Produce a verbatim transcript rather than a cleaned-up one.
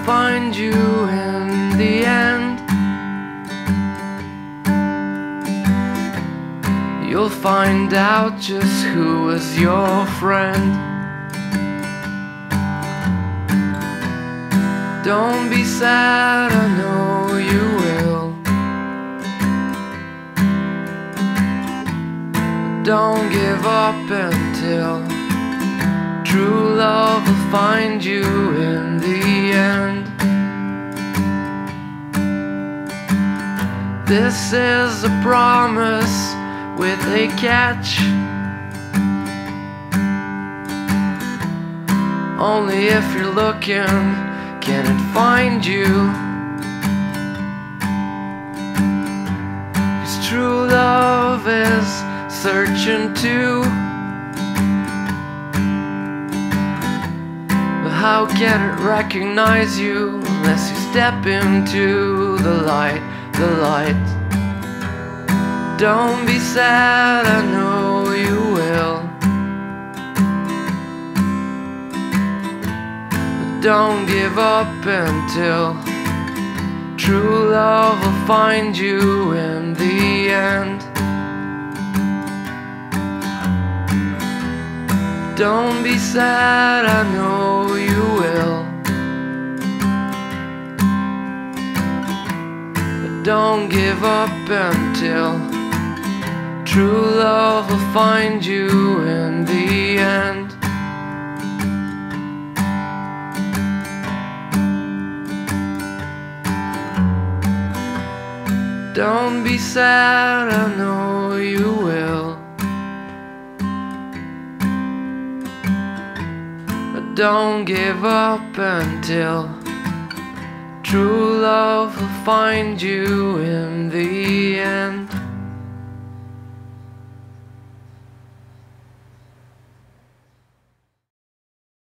find you in the end. You'll find out just who was your friend. Don't be sad, I know you will. Don't give up until true love will find you in the end. This is a promise with a catch. Only if you're looking can it find you. 'Cause true love is searching too. But how can it recognize you unless you step into the light, the light? Don't be sad, I know you will. But don't give up until true love will find you in the end. Don't be sad, I know you will. But don't give up until true love will find you in the end. Don't be sad, I know you will. But don't give up until true love will find you in the end.